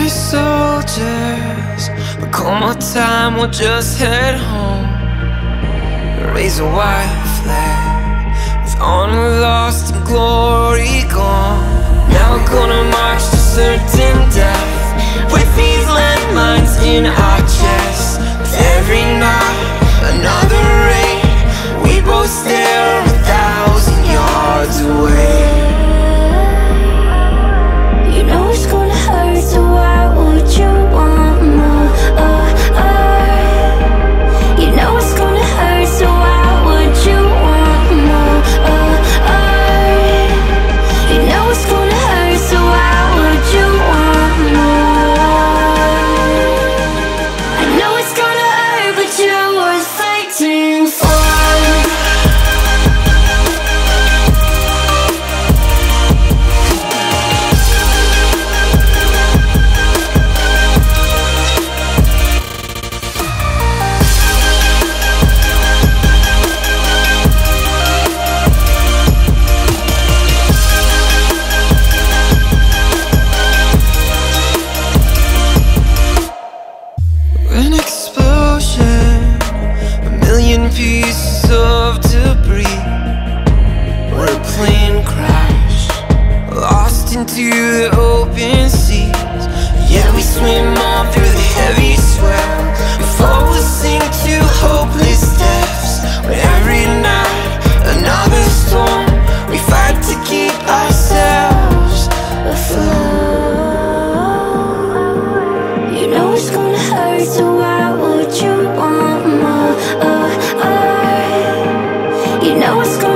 We're soldiers, but come our time, we'll just head home. Raise a white flag with honor lost and glory gone. Now we're gonna march to certain death with these landmines in our chests. With every night, another rain, we both stare 1,000 yards away. You know it's gonna hurt, so why would you want more? You know it's gonna hurt, so why would you want more? You know it's gonna hurt, so why would you want more? I know it's gonna hurt, but you're worth fighting for. An explosion, a million pieces of debris. We're a plane crash, lost into the open seas. Yet we swim on through the heavy swell, we fall to sink to hopeless depths. When every night, another storm, we fight to keep ourselves afloat. You know it's gonna hurt, so why would you want more? You know it's gonna